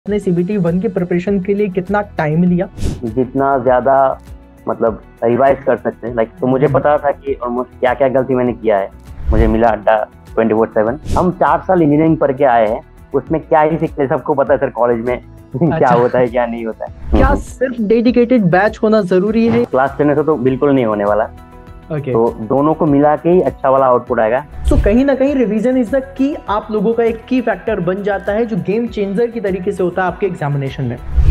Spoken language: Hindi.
आपने सीबीटी 1 की प्रिपरेशन के लिए कितना टाइम लिया? जितना ज्यादा मतलब रिवाइज कर सकते हैं। तो मुझे पता था कि ऑलमोस्ट क्या क्या गलती मैंने किया है। मुझे मिला अड्डा 24/7। हम 4 साल इंजीनियरिंग पढ़ के आए हैं, उसमें क्या ही सीखते सबको पता है सर कॉलेज में क्या होता है क्या नहीं होता है। क्या सिर्फ डेडिकेटेड बैच होना जरूरी है? क्लास 10 से तो बिल्कुल नहीं होने वाला। Okay. तो दोनों को मिला के ही अच्छा वाला आउटपुट आएगा। तो कहीं ना कहीं रिवीजन इज द की आप लोगों का एक की फैक्टर बन जाता है जो गेम चेंजर की तरीके से होता है आपके एग्जामिनेशन में।